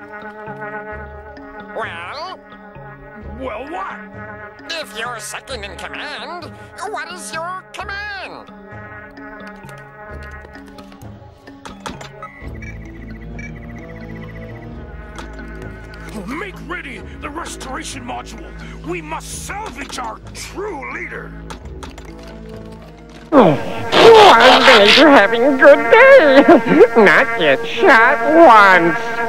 Well? Well, what? If you're second in command, what is your command? Make ready the restoration module. We must salvage our true leader. One day you're having a good day. Not get shot once.